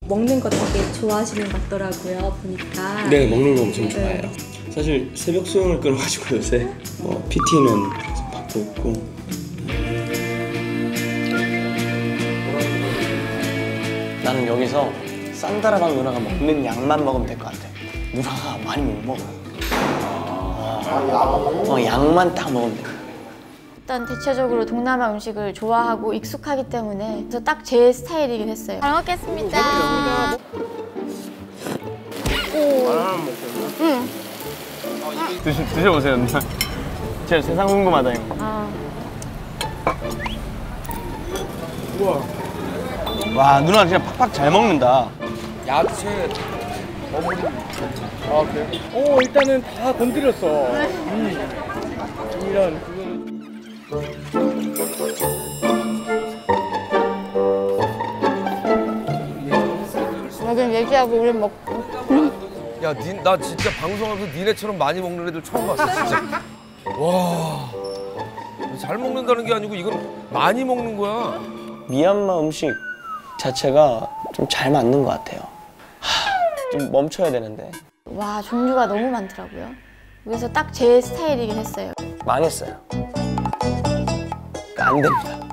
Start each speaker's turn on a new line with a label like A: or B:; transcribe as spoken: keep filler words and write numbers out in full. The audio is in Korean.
A: 먹는 거 되게 좋아하시는 것 같더라고요, 보니까.
B: 네, 먹는 거 엄청 좋아해요.
A: 네.
B: 사실 새벽 수영을 끊어가지고 요새 뭐 피티는 계속 받고 있고.
C: 나는 여기서 산다라방 누나가 먹는 양만 먹으면 될 것 같아. 누나가 많이 못 먹어. 어, 양만 딱 먹으면 돼.
D: 일단 대체적으로 동남아 음식을 좋아하고 익숙하기 때문에 그래서 딱 제 스타일이긴 했어요. 잘 먹겠습니다. 오.
C: 하나만 먹겠나?
D: 응.
C: 드시, 드셔보세요, 누나. 제가 세상 궁금하다, 이거.
D: 아.
C: 우와. 와, 누나 진짜 팍팍 잘 먹는다.
E: 야채 어머니. 아 그래? 오 일단은 다 건드렸어. 음. 이런 그거는.
D: 여긴 얘기하고 우린 먹고.
F: 야, 니, 나 진짜 방송하면서 니네처럼 많이 먹는 애들 처음 봤어, 진짜. 와, 잘 먹는다는 게 아니고 이건 많이 먹는 거야.
C: 미얀마 음식 자체가 좀 잘 맞는 것 같아요. 하, 좀 멈춰야 되는데.
D: 와, 종류가 너무 많더라고요. 그래서 딱 제 스타일이긴 했어요.
C: 망했어요. 그러니까 안 됩니다.